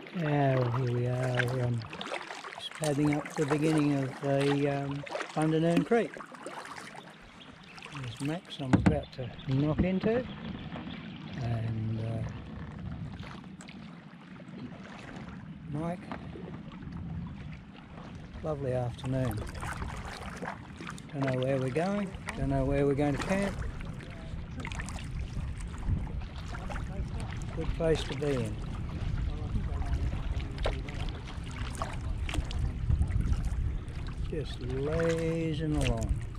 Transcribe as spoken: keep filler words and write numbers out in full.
Now here we are, um, just padding up to the beginning of the um, Bundanon Creek. There's Max I'm about to knock into, and uh, Mike. Lovely afternoon. Don't know where we're going, don't know where we're going to camp. Good place to be in. Just lazing along.